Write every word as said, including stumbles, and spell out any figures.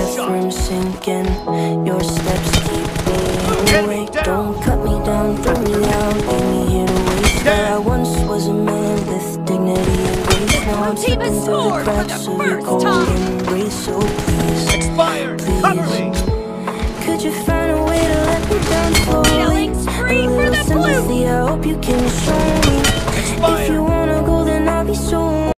bathroom sinking. Your steps keep me awake. Don't cut me down, throw me out, leave me here to waste. Where I once was a man with dignity and grace, now I'm slipping through the cracks of your golden race. So please, Expired! Cover me! could you find a way to let me down slowly? Killing spree A for little the blue! sympathy, I hope you can show me. If you wanna go, then I'll be so